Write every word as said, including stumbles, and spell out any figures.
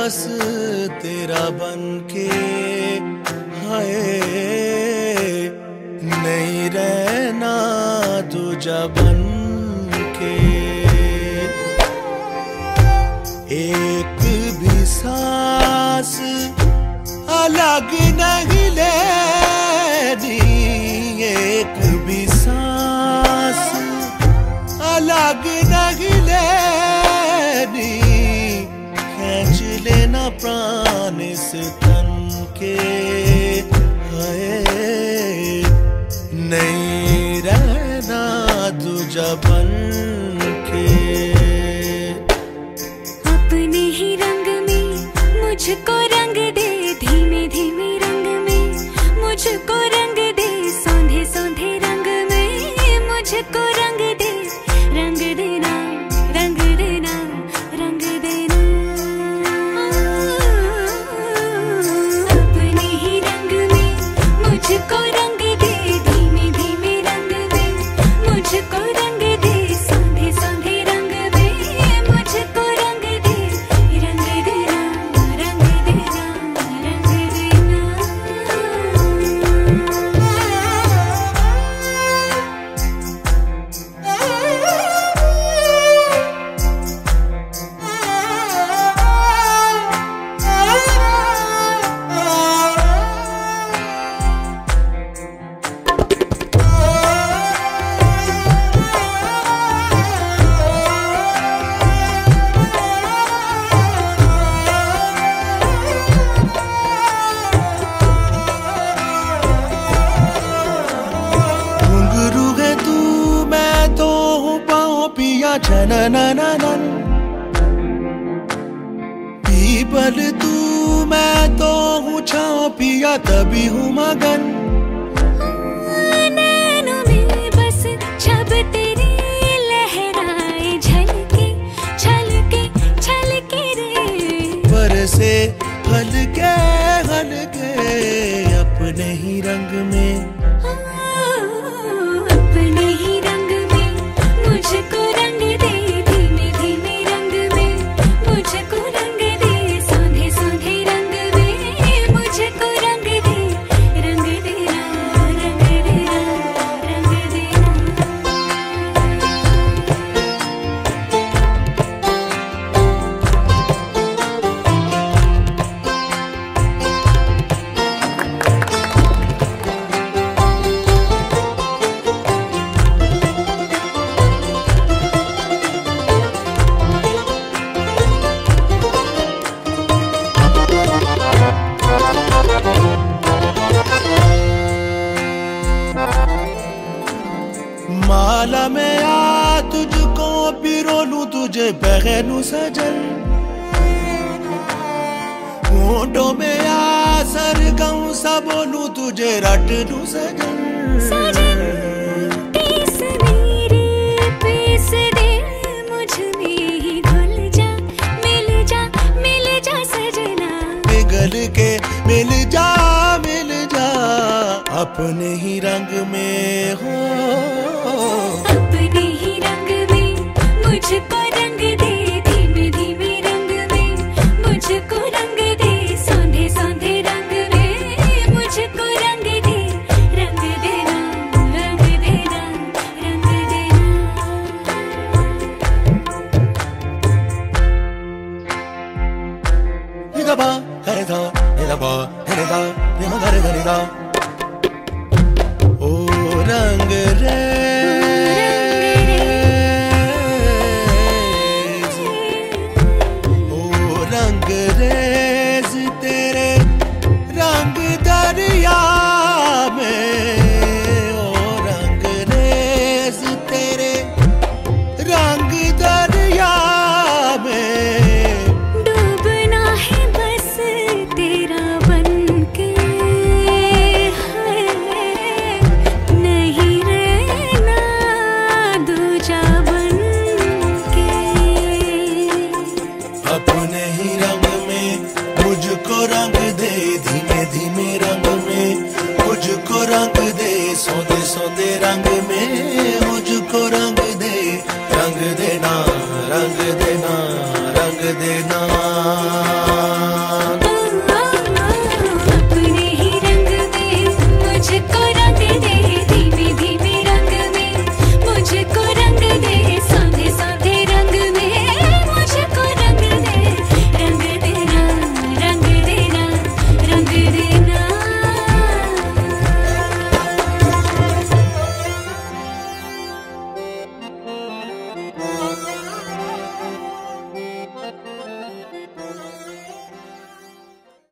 बस तेरा बन के, हाय नहीं रहना दूजा बन के। एक भी सांस अलग नहीं लेनी, एक भी सांस अलग नहीं लेनी। खींच लेना प्राण इस तन के, हाय नहीं रहना दूजा बन के। अपने ही रंग में मुझको रंग दे, धीमे धीमे रंग में मुझको रंग दे, सौंधे सौंधे रंग में मुझको रंग दे। रंग देना रंग देना रंग देना, अपने ही रंग में मुझको रंग दे, धीमे धीमे रंग में मुझको रंग दे, सौंधे सौंधे रंग में मुझको रंग दे। रंग देना रंग देना रंग देना। घुंघरू है तू मैं तो हूँ पाँव पिया छननननन। पीपल तू मैं तो हूँ छाँव पिया तभी हूँ मगन। नैनों में बस छब तेरी लहराए, झलके छलके छलके रे। बरसे हल्के हल्के अपने ही रंग में, अपने ही रंग में मुझको रंग दे, धीमे धीमे रंग में मुझको रंग दे, सौंधे सौंधे रंग में मुझको रंग दे। रंग देना रंग देना रंग देना। माला में आ तुझको पिरो लूं तुझे पहनूं सजन। होठों में आ सरगम सा बोलूं तुझे रट लूं सजन। सजन पीस मेरे पीस दे, मुझ में ही घुल जा, मिल जा मिल जा सजना। पिघल के मिल जा मिल जा अपने ही रंग में हो। अपने ही रंग में मुझको रंग दे, धीमे धीमे रंग में मुझको रंग दे, सौंधे सौंधे रंग में मुझको रंग दे। रंग देना रंग देना रंग देना। निदा बा हरे दा निदा बा हरे दा निदा हरे दा निदा। ओ रंग रे